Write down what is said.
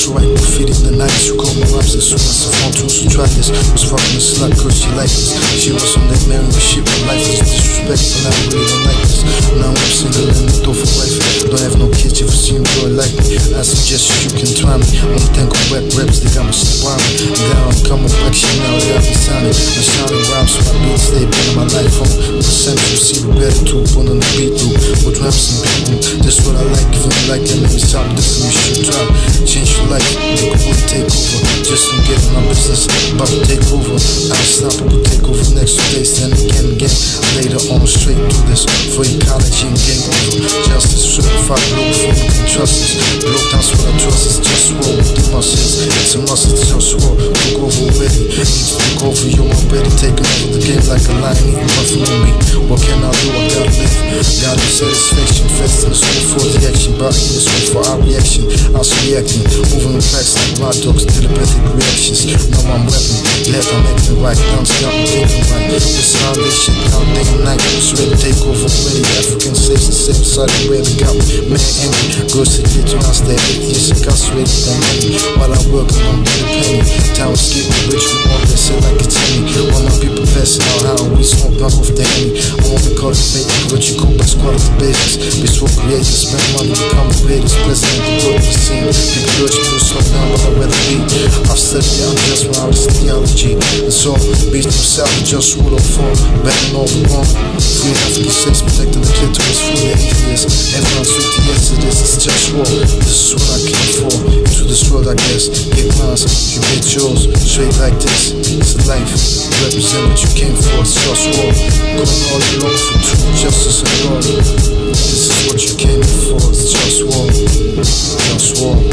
also write graffiti in the 90s. You call my raps as soon as I found tools to try this. Was fucking a slut, cause she liked this. She was on that married with shit, but life is disrespectful. I really don't like this. Now I'm single and the door for wife. Don't have no kids, if you see him boy like me, I suggest you can try me. Only think of web reps, they got me sublime. Now I'm coming back, shit now they got me signing. I'm shining rhymes, so my beats, they been in my life on. Percent you see the better to put on the beat through. With raps and people, that's what I like. If you like that, let me stop this and you should try. Change your life, make a wood take over. Just don't get in my business, about to take over. Unstoppable take over next day, stand again. Later on, straight through this for ecology and game over. Justice, certified, Globalfirm, you can trust this. Blow down what I trust is JustWar with the muscles. It's a must, it's JustWar. Look over already, need to look over. You're already taking over the game like a lion eating nothing on me. What can I do? I gotta live. Gotta satisfaction, fest in the soul for the action. Body in the soul for our reaction. I was reacting, moving the facts like my dogs, telepathic reactions. Now I'm rapping, left I'm acting right. Down to got me thinking right. This how they shit, now day and night. It's ready to take over already. African slaves the same side of where they got me. Man angry, girls to get around stay atheist, incarcerated than money. While I'm working on the penny. Town is getting rich with all that shit like it's me. While my people passing out how we smoke back off the enemy. I want to cultivate ecological best quality basis. Peaceful creators, spend money, become the greatest president the world has seen. People urge me to slow down, but I'd rather be. I've studied the Unconditional theology. And so, beast himself, just rule of form, banging all the wrong. Free African sex, protecting the clitoris from the atheists. Everyone's with the yes, it is, it's JustWar. This is what I came for. Into this world, I guess. Get mine, you get yours. Straight like this, it's a life. Represent what you came for, it's JustWar. Going all alone for truth, justice, and law. This is what you came for, it's JustWar. JustWar.